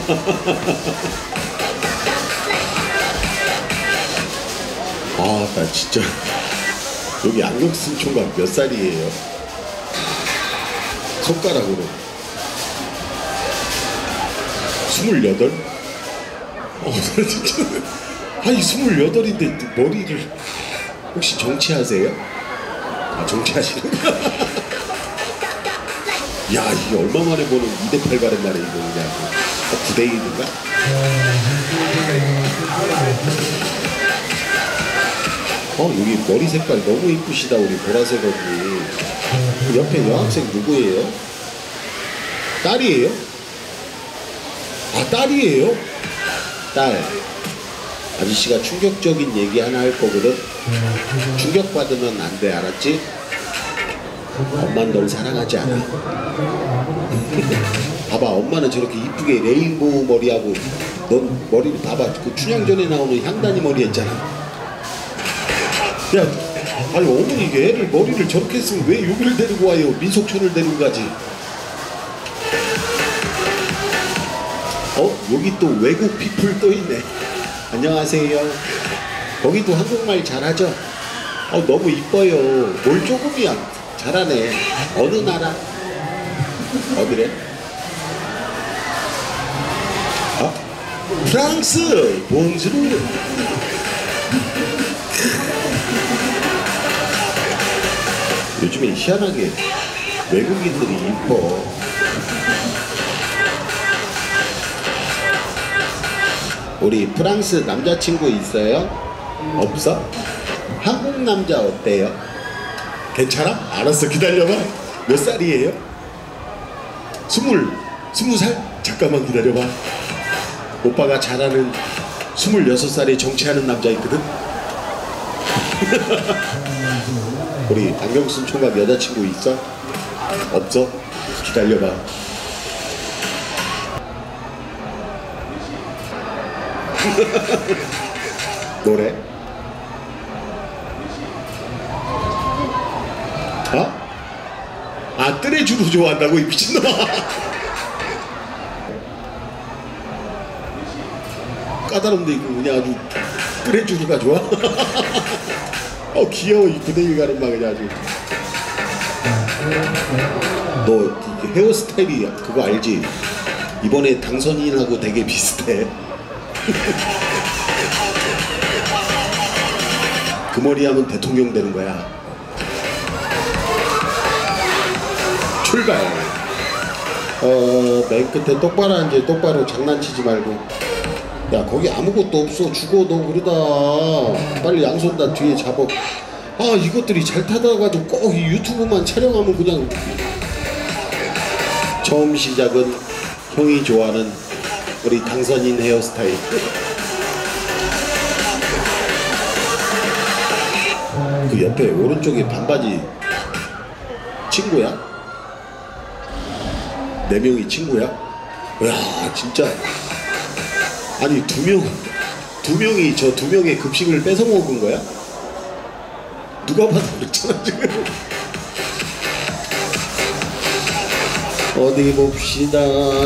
아, 나 진짜 여기 안경 쓴 총각 몇 살이에요? 손가락으로 28? 나 진짜 아니 28인데 머리를 혹시 정치하세요? 아, 정치하시는구나. 야, 이게 얼마 만에 보는 2대8 가는 말에 이거 그냥 9대1인가? 여기 머리 색깔 너무 이쁘시다, 우리 보라색 언니. 옆에 여학생 누구예요? 딸이에요? 아, 딸이에요? 딸. 아저씨가 충격적인 얘기 하나 할 거거든. 충격받으면 안 돼, 알았지? 엄마는 널 사랑하지 않아. 봐봐, 엄마는 저렇게 이쁘게 레인보우 머리하고 넌 머리를 봐봐. 그 춘향전에 나오는 향단이 머리 했잖아. 야, 아니 어머니 이게 애를 머리를 저렇게 했으면 왜 여기를 데리고 와요? 민속촌을 데리고 가지. 여기 또 외국 피플 또 있네. 안녕하세요. 거기도 한국말 잘하죠? 너무 이뻐요. 뭘 조금이야. 잘하네. 어느 나라? 어디래? 프랑스! 봉주르! 요즘에 희한하게 외국인들이 이뻐. 우리 프랑스 남자친구 있어요? 없어? 한국 남자 어때요? 괜찮아? 알았어, 기다려봐. 몇 살이에요? 20살? 잠깐만 기다려봐. 오빠가 잘 아는 26살에 정치하는 남자 있거든? 우리 안경 쓴 총각 여자친구 있어? 없어? 기다려봐. 노래? 뜨레주로 좋아한다고 이 미친놈아. 까다롭네 이거 그냥 아주. 뜨레주루가 좋아? 귀여워 이 9대1 가는 막 그냥 아주. 너 헤어스타일이 그거 알지? 이번에 당선인하고 되게 비슷해. 그 머리 하면 대통령 되는 거야. 출발. 맨 끝에 똑바로 앉아. 똑바로 장난치지 말고. 야, 거기 아무것도 없어. 죽어 너 그러다. 빨리 양손 다 뒤에 잡아. 이것들이 잘 타다가도 꼭 이 유튜브만 촬영하면 그냥. 처음 시작은 형이 좋아하는 우리 당선인 헤어스타일. 그 옆에 오른쪽에 반바지 친구야? 4명이 친구야? 야, 진짜. 아니 두 명이 저 2명의 급식을 뺏어 먹은 거야? 누가 봐도 그렇잖아 지금. 어디 봅시다.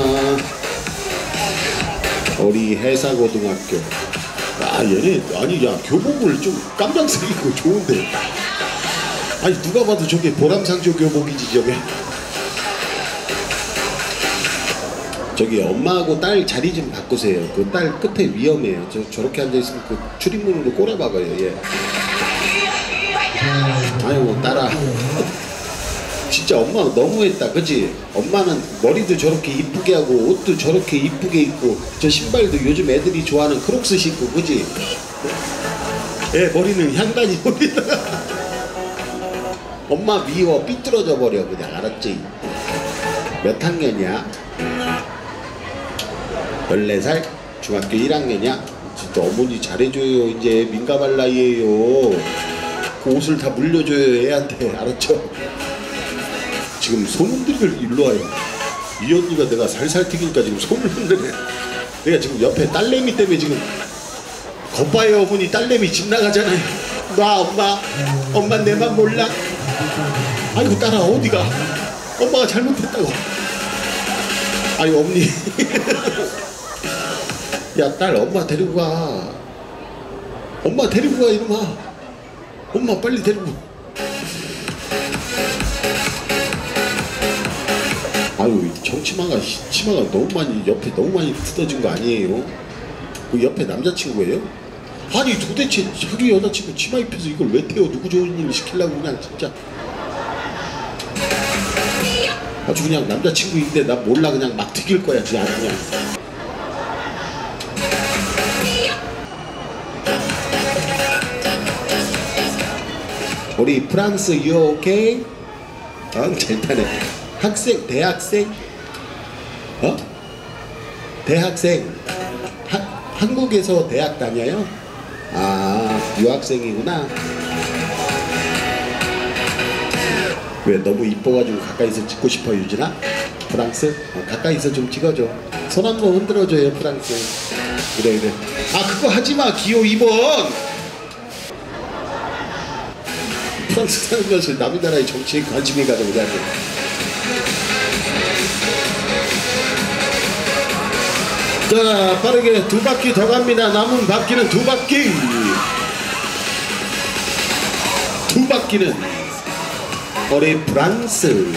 우리 해사고등학교. 얘네 아니 야 교복을 좀 깜장색 입고 좋은데. 아니 누가 봐도 저게 보람상조 교복이지 저게. 저기 엄마하고 딸 자리 좀 바꾸세요. 그 딸 끝에 위험해요. 저렇게 앉아있으면 그 출입문으로 꼬라박아요. 예. 아이고 딸아. 진짜 엄마 너무했다 그치? 엄마는 머리도 저렇게 이쁘게 하고 옷도 저렇게 이쁘게 입고 저 신발도 요즘 애들이 좋아하는 크록스 신고 그치? 애 머리는 향단이 머리다가 엄마 미워 삐뚤어져 버려 그냥. 알았지? 몇 학년이야? 14살? 중학교 1학년이야? 진짜 어머니 잘해줘요. 이제 민감할 나이에요. 그 옷을 다 물려줘요 애한테. 알았죠? 지금 손 흔들고 일로 와요. 이 언니가 내가 살살 튀기니까 지금 손을 흔드네. 내가 지금 옆에 딸내미 때문에 지금 거봐요. 어머니 딸내미 집 나가잖아요. 놔 엄마 내 맘 몰라. 아이고 딸아 어디가. 엄마가 잘못했다고. 아니 어머니 야, 딸 엄마 데리고 가. 엄마 데리고 가 이놈아. 엄마 빨리 데리고. 아유, 정치마가 치마가 너무 많이 옆에 너무 많이 뜯어진 거 아니에요? 그 옆에 남자친구예요? 아니 도대체 자기 여자친구 치마 입혀서 이걸 왜 태워? 누구 좋은 일을 시키려고 그냥 진짜. 아주 그냥 남자친구인데 나 몰라 그냥 막 튀길 거야 그냥. 우리 프랑스 you okay? 잘 타네. 학생, 대학생? 대학생. 한국에서 대학 다녀요? 아, 유학생이구나. 왜 너무 이뻐가지고 가까이서 찍고 싶어 유진아? 프랑스? 가까이서 좀 찍어줘. 손 한번 흔들어줘요 프랑스. 그래. 아 그거 하지마 기호 2번. 프랑스 살면서 남의 나라의 정치에 관심이 가지고 그래. 자 빠르게 2바퀴 더 갑니다. 남은 바퀴는 2바퀴. 2바퀴는 우리 프랑스.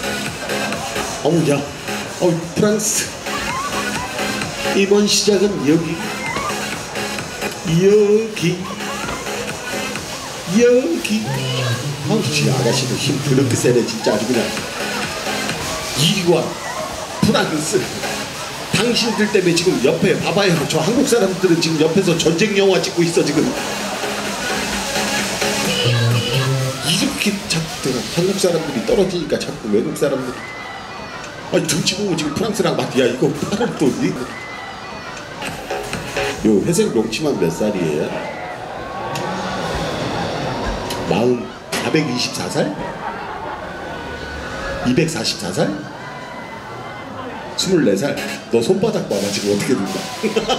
어우야 프랑스. 이번 시작은 여기 진짜 아가씨도 힘 그렇게 세네 진짜. 아주 그냥 이리와 프랑스. 당신들 때문에 지금 옆에 봐봐요. 저 한국 사람들은 지금 옆에서 전쟁 영화 찍고 있어 지금. 이렇게 자꾸 한국 사람들이 떨어지니까 자꾸 외국 사람들이 아니 등치 보고 지금 프랑스랑 막 야 이거 팔을 또 요 회색 롱치만 몇 살이에요? 424살? 244살? 24살? 너 손바닥 봐봐 지금 어떻게 된다.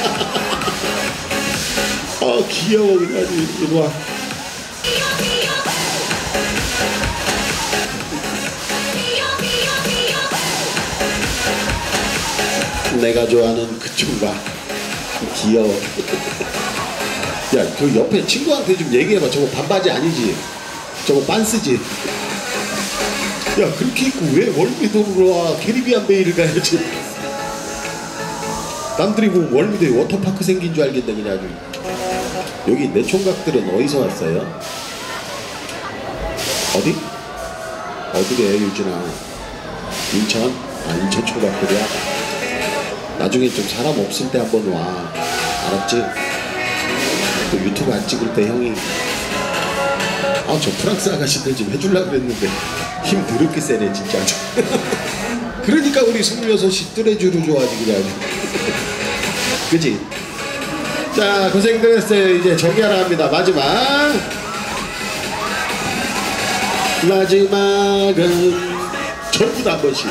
아 귀여워 그냥. 이리와. 내가 좋아하는 그 총각 귀여워. 야, 그 옆에 친구한테 좀 얘기해봐. 저거 반바지 아니지? 저거 빤스지? 야, 그렇게 입고 왜 월미도로 와? 캐리비안 베이를 가야지. 남들이 보면 월미도에 워터파크 생긴 줄 알겠네 그냥 아주. 여기 내 총각들은 어디서 왔어요? 어디? 어디래 유진아? 인천? 아 인천 총각들이야? 나중에 좀 사람 없을 때 한번 와. 알았지? 또 유튜브 안 찍을 때 형이 저 프랑스 아가씨들 좀 해주려고 그랬는데 힘 더럽게 세네 진짜. 그러니까 우리 26이 뚜레쥬르 좋아하지 그냥. 그치? 자 고생들 했어요. 이제 정리하러 합니다. 마지막은 전부 다 한 번씩.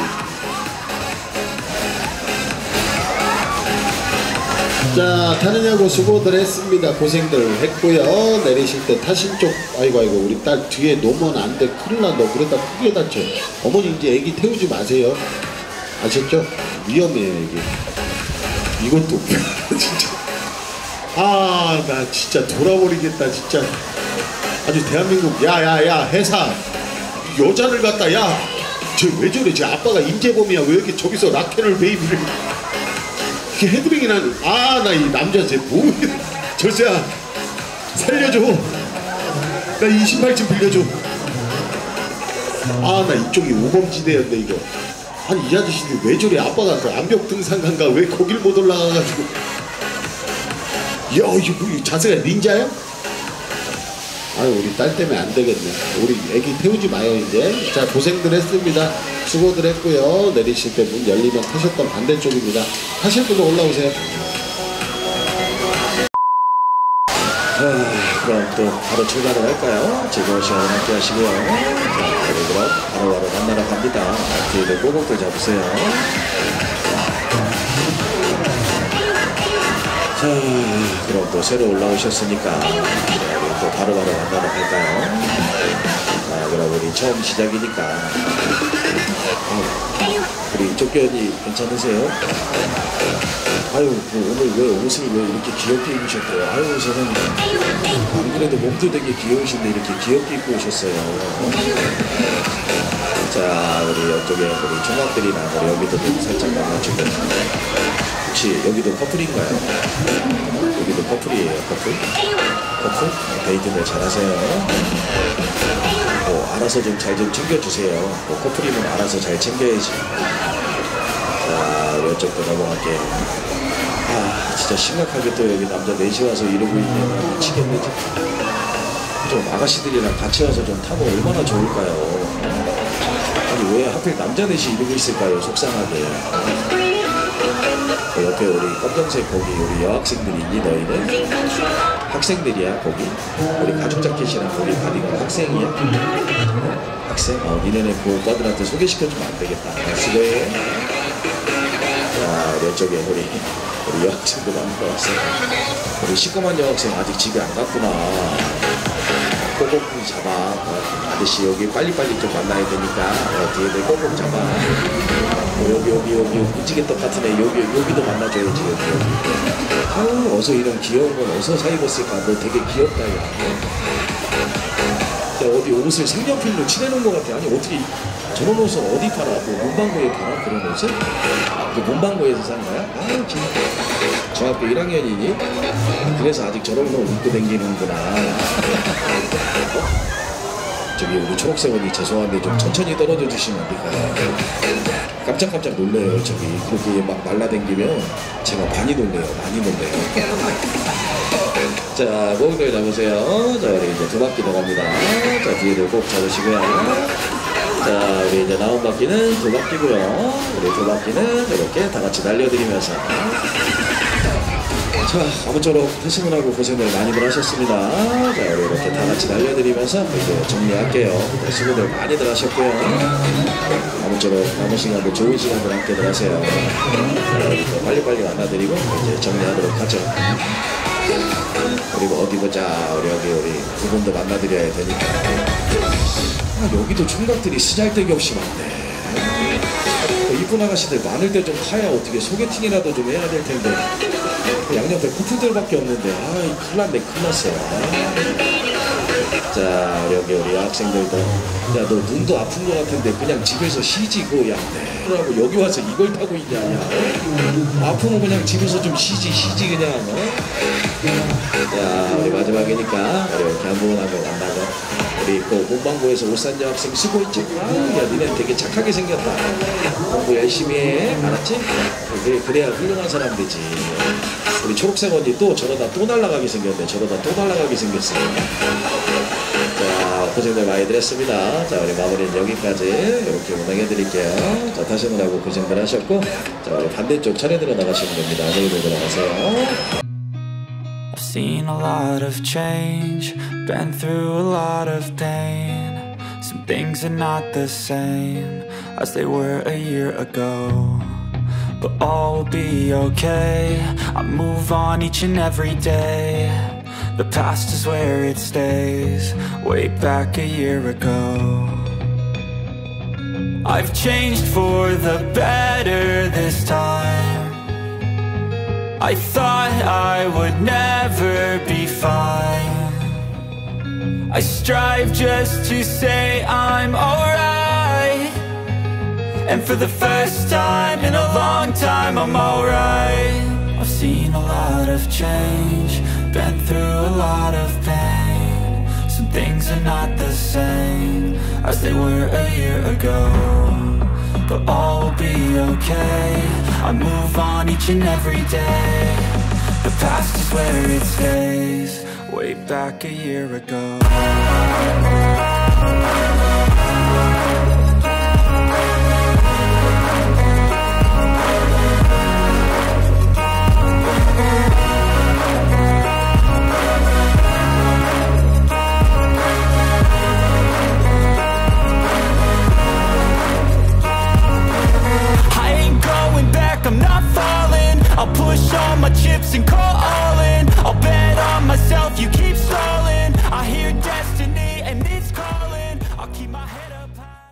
자 타느냐고 수고들 했습니다. 고생들 했고요. 내리실 때 타신 쪽 아이고 우리 딸 뒤에 놓으면 안돼. 큰일나. 너 그러다 크게 다쳐. 어머니 이제 애기 태우지 마세요. 아셨죠? 위험해요 애기. 이것도 진짜 나 진짜 돌아버리겠다 진짜. 아주 대한민국 야야야 회사 여자를 갖다 쟤 왜 저래? 쟤 아빠가 임재범이야. 왜 이렇게 저기서 라켓을 베이비를 이렇게 해드리긴 하는. 나 이 남자 쟤 뭐 절세야 살려줘. 나 이 신발 좀 빌려줘. 나 이쪽이 우범지대였네 이거. 아니 이 아저씨들 왜 저래? 아빠가 그 암벽 등산가인가 왜 거길 못 올라가가지고. 이거 자세가 닌자야? 우리 딸 때문에 안 되겠네. 우리 애기 태우지 마요 이제. 자 고생들 했습니다. 수고들 했고요. 내리실 때 문 열리면 타셨던 반대쪽입니다. 타실 분들 올라오세요. 그럼 또 바로 출발을 할까요? 즐거운 시간을 함께 하시고요. 자 그럼 바로 만나러 갑니다. 뒤에도 꼬박들 잡으세요. 자 그럼 또 새로 올라오셨으니까 또 바로 만나러 갈까요? 자 그럼 우리 처음 시작이니까 우리 쫓겨니 괜찮으세요? 아유 오늘 왜 옷을 왜 이렇게 귀엽게 입으셨대요? 아유 선생님 안 그래도 몸도 되게 귀여우신데 이렇게 귀엽게 입고 오셨어요. 자 우리 옆쪽에 우리 총각들이나 우리 여기도 좀 살짝 나눠주고 혹시 여기도 커플인가요? 여기도 커플이에요. 커플? 커플? 데이트를 잘하세요. 알아서 좀 잘 좀 챙겨주세요. 커플이면 알아서 잘 챙겨야지. 자 우리 이쪽도 넘어갈게요. 아 진짜 심각하게 또 여기 남자 넷이 와서 이러고 있네. 미치겠네. 좀 아가씨들이랑 같이 와서 좀 타면 얼마나 좋을까요? 아니 왜 하필 남자 넷이 이러고 있을까요? 속상하게. 옆에 우리 검정색 거기 우리 여학생들이 있니 너희는? 학생들이야 거기? 우리 가죽 자켓이랑 우리 바디가 학생이야? 학생? 니네는 그 오빠들한테 소개시켜주면 안 되겠다. 수고해. 자 우리 이쪽에 우리 여학생도 많이 왔어. 우리 시꺼먼 여학생 아직 집에 안 갔구나. 꼭꼭 잡아. 아저씨 여기 빨리빨리 좀 만나야 되니까 뒤에들 꼭꼭 잡아. 여기 무지개떡 같은 애 여기도 만나줘야지. 여기. 아우 어서 이런 귀여운 건 어서 사 입었을까. 너 되게 귀엽다 야. 어디 옷을 색연필로 칠해놓은 것 같아. 아니 어떻게 저런 옷은 어디 팔아? 뭐 문방구에 팔아? 그런 옷을? 그 문방구에서 산 거야? 아유 진짜 중학교 1학년이니? 그래서 아직 저런 거 입고 다니는구나. 저기 우리 초록색 언니 죄송한데 좀 천천히 떨어져 주시면 안 될까요? 깜짝깜짝 놀래요. 저기 그렇게 막 날라다니면 제가 많이 놀래요. 자, 목을 잡으세요. 자, 우리 이제 두 바퀴 더 갑니다. 자, 뒤에도 꼭 잡으시고요. 자, 우리 이제 나온 바퀴는 두 바퀴고요. 우리 두 바퀴는 이렇게 다 같이 날려드리면서. 자, 아무쪼록 회승을 하고 고생을 많이들 하셨습니다. 자, 우리 이렇게 다 같이 날려드리면서 이제 정리할게요. 수고들 많이들 하셨고요. 아무쪼록 남은 시간도 좋은 시간들 함께들 하세요. 자, 우리 또 빨리빨리 만나드리고 이제 정리하도록 하죠. 그리고 어디 보자. 우리 두 분도 만나드려야 되니까. 여기도 총각들이 쓰잘데기 없이 많네. 이쁜 아가씨들 많을 때 좀 타야 어떻게 소개팅이라도 좀 해야 될 텐데 양옆에 커플들밖에 없는데 큰일 났네. 큰일 났어. 자 여기 우리 여학생들도 야 너 눈도 아픈 것 같은데 그냥 집에서 쉬지 그거 야 그러고 여기 와서 이걸 타고 있냐 야 아프면 그냥 집에서 좀 쉬지 그냥 자 우리 마지막이니까 우리 이렇게 한 분 한 분 만나고 우리 그 문방구에서 옷 산 여학생 쓰고 있지? 야 니네 되게 착하게 생겼다. 공부 열심히 해. 알았지? 그래야 훌륭한 사람 되지. 우리 초록색 언니 또 저러다 또 날아가게 생겼네. 저러다 또 날아가게 생겼어. 자 고생들 많이들 했습니다. 자 우리 마무리는 여기까지 이렇게 운행해드릴게요. 자 타시느라고 고생들 하셨고 자 우리 반대쪽 차례대로 나가시면 됩니다. 안녕히 들어가세요. I've seen a lot of change, been through a lot of pain. Some things are not the same as they were a year ago, but all will be okay. I move on each and every day. The past is where it stays, way back a year ago. I've changed for the better this time. I thought I would never be fine. I strive just to say I'm alright, and for the first time in a long time I'm alright. I've seen a lot of change, been through a lot of pain. Some things are not the same as they were a year ago, but all will be okay. I move on each and every day. The past is where it stays, way back a year ago. I'm not falling. I'll push all my chips and call all in. I'll bet on myself, you keep stalling. I hear destiny and it's calling. I'll keep my head up high.